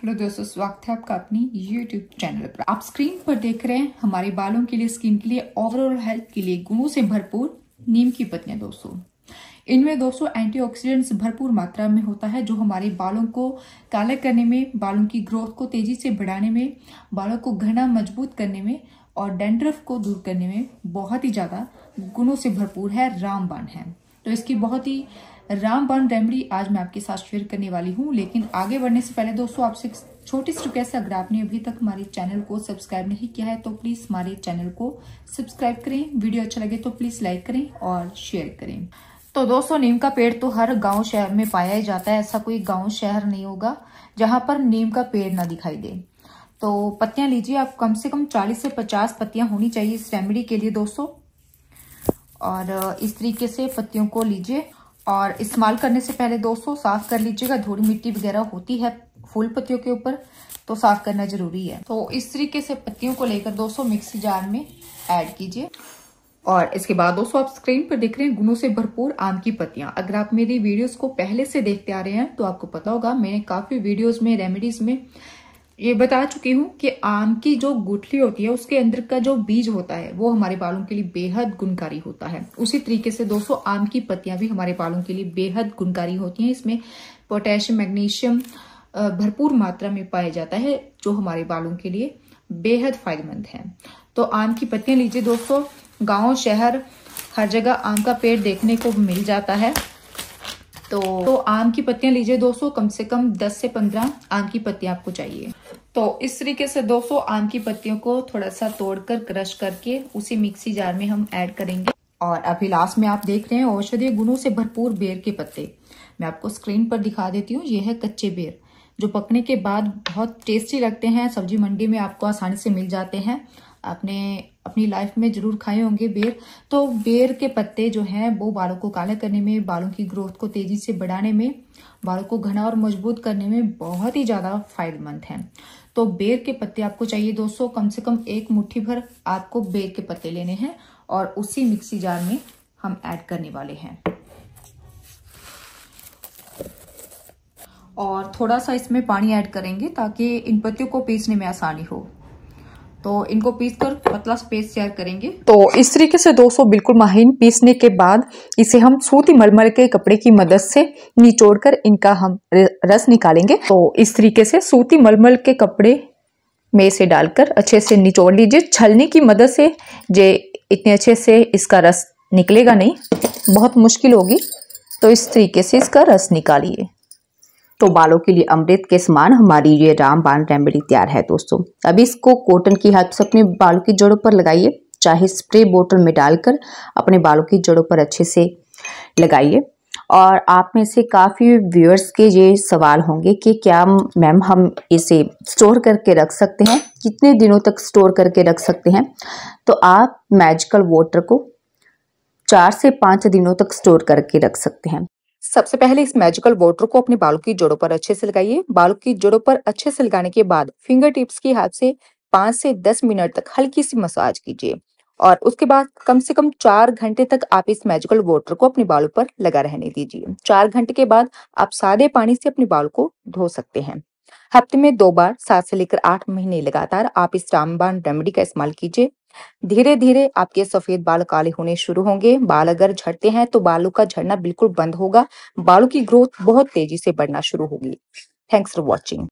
Hello दोस्तों, स्वागत है आपका अपनी YouTube चैनल पर। आप स्क्रीन पर देख रहे हैं हमारे बालों के लिए, स्किन के लिए, ओवरऑल हेल्थ के लिए गुणों से भरपूर नीम की पत्तियां। दोस्तों इनमें एंटीऑक्सीडेंट्स भरपूर मात्रा में होता है, जो हमारे बालों को काले करने में, बालों की ग्रोथ को तेजी से बढ़ाने में, बालों को घना मजबूत करने में और डैंड्रफ को दूर करने में बहुत ही ज्यादा गुणों से भरपूर है, रामबाण है। तो इसकी बहुत ही रामबाण रेमेडी आज मैं आपके साथ शेयर करने वाली हूँ। लेकिन आगे बढ़ने से पहले दोस्तों आपसे एक छोटी सी रिक्वेस्ट है, अगर आपने अभी तक हमारे चैनल को सब्सक्राइब नहीं किया है तो प्लीज हमारे चैनल को सब्सक्राइब करें। वीडियो अच्छा लगे तो प्लीज लाइक करें और शेयर करें। तो दोस्तों नीम का पेड़ तो हर गांव शहर में पाया ही जाता है। ऐसा कोई गांव शहर नहीं होगा जहां पर नीम का पेड़ ना दिखाई दे। तो पत्तियां लीजिए आप, कम से कम 40 से 50 पत्तियां होनी चाहिए इस रेमेडी के लिए दोस्तों। और इस तरीके से पत्तियों को लीजिए और इस्तेमाल करने से पहले दोस्तों साफ कर लीजिएगा। धूल मिट्टी वगैरह होती है फूल पत्तियों के ऊपर, तो साफ करना जरूरी है। तो इस तरीके से पत्तियों को लेकर दोस्तों मिक्सी जार में ऐड कीजिए। और इसके बाद दोस्तों आप स्क्रीन पर देख रहे हैं गुणों से भरपूर आम की पत्तियां। अगर आप मेरी वीडियोस को पहले से देखते आ रहे हैं तो आपको पता होगा, मैंने काफी वीडियोस में रेमेडीज में ये बता चुकी हूँ कि आम की जो गुठली होती है उसके अंदर का जो बीज होता है वो हमारे बालों के लिए बेहद गुणकारी होता है। उसी तरीके से दोस्तों आम की पत्तियां भी हमारे बालों के लिए बेहद गुणकारी होती हैं। इसमें पोटेशियम, मैग्नीशियम भरपूर मात्रा में पाया जाता है, जो हमारे बालों के लिए बेहद फायदेमंद है। तो आम की पत्तियां लीजिए दोस्तों। गांव शहर हर जगह आम का पेड़ देखने को मिल जाता है। तो आम की पत्तियां लीजिए दोस्तों, कम से कम 10 से 15 आम की पत्तियां आपको चाहिए। तो इस तरीके से दोस्तों आम की पत्तियों को थोड़ा सा तोड़कर क्रश करके उसी मिक्सी जार में हम ऐड करेंगे। और अभी लास्ट में आप देख रहे हैं औषधीय गुणों से भरपूर बेर के पत्ते। मैं आपको स्क्रीन पर दिखा देती हूँ। ये है कच्चे बेर, जो पकने के बाद बहुत टेस्टी लगते हैं। सब्जी मंडी में आपको आसानी से मिल जाते हैं। आपने अपनी लाइफ में जरूर खाए होंगे बेर। तो बेर के पत्ते जो हैं वो बालों को काला करने में, बालों की ग्रोथ को तेजी से बढ़ाने में, बालों को घना और मजबूत करने में बहुत ही ज्यादा फायदेमंद हैं। तो बेर के पत्ते आपको चाहिए दोस्तों, कम से कम एक मुट्ठी भर आपको बेर के पत्ते लेने हैं और उसी मिक्सी जार में हम ऐड करने वाले हैं। और थोड़ा सा इसमें पानी ऐड करेंगे ताकि इन पत्तियों को पीसने में आसानी हो। तो इनको पीसकर पतला सा पेस्ट तैयार करेंगे। तो इस तरीके से दोस्तों बिल्कुल महीन पीसने के बाद इसे हम सूती मलमल के कपड़े की मदद से निचोड़कर इनका हम रस निकालेंगे। तो इस तरीके से सूती मलमल के कपड़े में से डालकर अच्छे से निचोड़ लीजिए। छलनी की मदद से जे इतने अच्छे से इसका रस निकलेगा नहीं, बहुत मुश्किल होगी। तो इस तरीके से इसका रस निकालिए। तो बालों के लिए अमृत के समान हमारी ये रामबाण रेमेडी तैयार है दोस्तों। अभी इसको कॉटन की हेल्प से अपने बालों की जड़ों पर लगाइए, चाहे स्प्रे बोतल में डालकर अपने बालों की जड़ों पर अच्छे से लगाइए। और आप में से काफ़ी व्यूअर्स के ये सवाल होंगे कि क्या मैम हम इसे स्टोर करके रख सकते हैं, कितने दिनों तक स्टोर करके रख सकते हैं। तो आप मैजिकल वाटर को 4 से 5 दिनों तक स्टोर करके रख सकते हैं। सबसे पहले इस मैजिकल वाटर को अपने बालों की जड़ों पर अच्छे से लगाइए। बालों की जड़ों पर अच्छे से लगाने के बाद फिंगर टिप्स की हेल्प से 5 से 10 मिनट तक हल्की सी मसाज कीजिए। और उसके बाद कम से कम 4 घंटे तक आप इस मैजिकल वाटर को अपने बालों पर लगा रहने दीजिए। 4 घंटे के बाद आप सादे पानी से अपने बालों को धो सकते हैं। हफ्ते में 2 बार 7 से लेकर 8 महीने लगातार आप इस रामबाण रेमेडी का इस्तेमाल कीजिए। धीरे धीरे आपके सफेद बाल काले होने शुरू होंगे। बाल अगर झड़ते हैं तो बालों का झड़ना बिल्कुल बंद होगा। बालों की ग्रोथ बहुत तेजी से बढ़ना शुरू होगी। Thanks for watching.